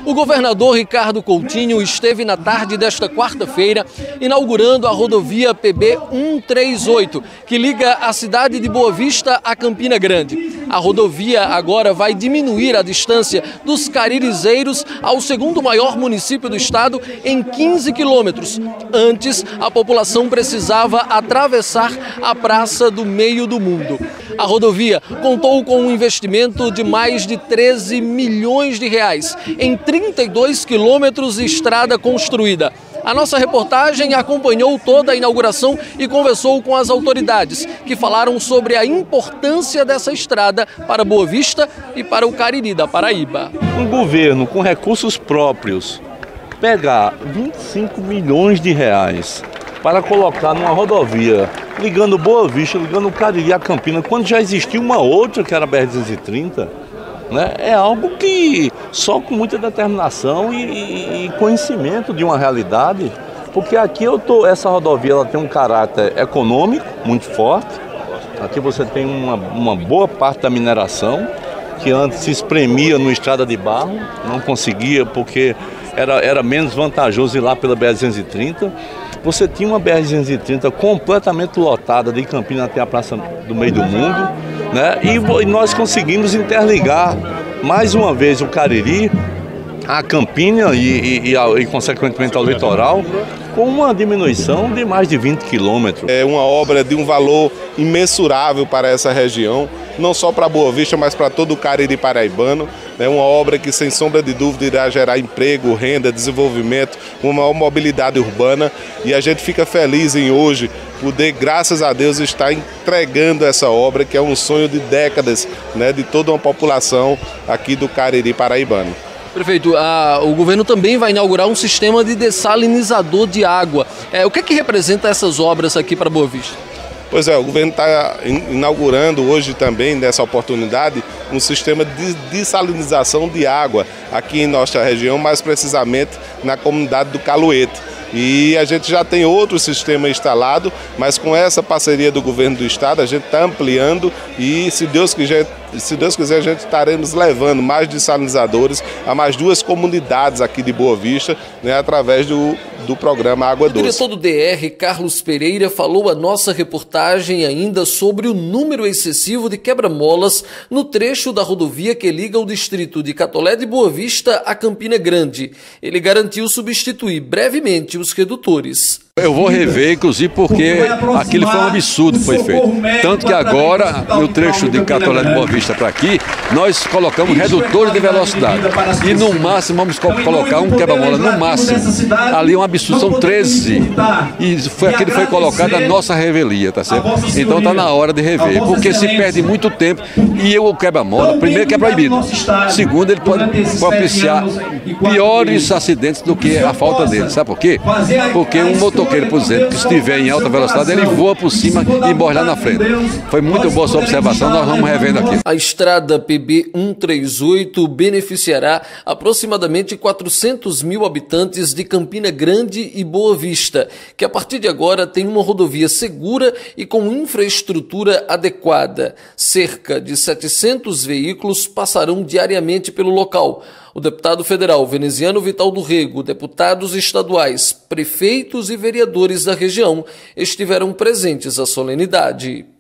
O governador Ricardo Coutinho esteve na tarde desta quarta-feira inaugurando a rodovia PB 138, que liga a cidade de Boa Vista a Campina Grande. A rodovia agora vai diminuir a distância dos Caririzeiros ao segundo maior município do estado em 15 quilômetros. Antes, a população precisava atravessar a Praça do Meio do Mundo. A rodovia contou com um investimento de mais de 13 milhões de reais em 32 quilômetros de estrada construída. A nossa reportagem acompanhou toda a inauguração e conversou com as autoridades, que falaram sobre a importância dessa estrada para Boa Vista e para o Cariri da Paraíba. Um governo com recursos próprios pegar 25 milhões de reais para colocar numa rodovia ligando Boa Vista, ligando o Cariri a Campina, quando já existia uma outra que era a BR-230, né? É algo que só com muita determinação e conhecimento de uma realidade, porque aqui essa rodovia ela tem um caráter econômico muito forte. Aqui você tem uma boa parte da mineração, que antes se espremia no estrada de barro, não conseguia porque era menos vantajoso ir lá pela BR-230. Você tinha uma BR-230 completamente lotada de Campina até a Praça do Meio do Mundo, né? E nós conseguimos interligar mais uma vez o Cariri, a Campina e consequentemente ao litoral, com uma diminuição de mais de 20 quilômetros. É uma obra de um valor imensurável para essa região, não só para Boa Vista, mas para todo o Cariri paraibano. É uma obra que, sem sombra de dúvida, irá gerar emprego, renda, desenvolvimento, uma maior mobilidade urbana. E a gente fica feliz em hoje poder, graças a Deus, estar entregando essa obra, que é um sonho de décadas, né, de toda uma população aqui do Cariri paraibano. Prefeito, o governo também vai inaugurar um sistema de dessalinizador de água. O que representa essas obras aqui para Boa Vista? Pois é, o governo está inaugurando hoje também, nessa oportunidade, um sistema de dessalinização de água aqui em nossa região, mais precisamente na comunidade do Caluete. E a gente já tem outro sistema instalado, mas com essa parceria do governo do estado, a gente está ampliando e, se Deus quiser, a gente estaremos levando mais dessalinizadores a mais 2 comunidades aqui de Boa Vista, né, através do programa Água Doce. O diretor do DR, Carlos Pereira, falou à nossa reportagem ainda sobre o número excessivo de quebra-molas no trecho da rodovia que liga o distrito de Catolé de Boa Vista a Campina Grande. Ele garantiu substituir brevemente os redutores. Eu vou rever, inclusive, porque aquilo foi um absurdo que foi feito. Tanto que agora, no trecho de Catolé de Boa Vista para aqui, nós colocamos redutores de velocidade. E no máximo, vamos colocar um quebra-mola, no máximo. Ali é um absurdo, são 13. E aquele foi colocado a nossa revelia, tá certo? Então está na hora de rever, porque se perde muito tempo e o quebra-mola, primeiro que é proibido. Segundo, ele pode propiciar piores acidentes do que a falta dele. Sabe por quê? Porque um motoqueiro, por exemplo, que estiver em alta velocidade, ele voa por cima e morre lá na frente. Foi muito boa sua observação, nós vamos revendo aqui. A estrada PB 138 beneficiará aproximadamente 400 mil habitantes de Campina Grande e Boa Vista, que a partir de agora tem uma rodovia segura e com infraestrutura adequada. Cerca de 700 veículos passarão diariamente pelo local. O deputado federal Veneziano Vital do Rego, deputados estaduais, prefeitos e vereadores da região estiveram presentes à solenidade.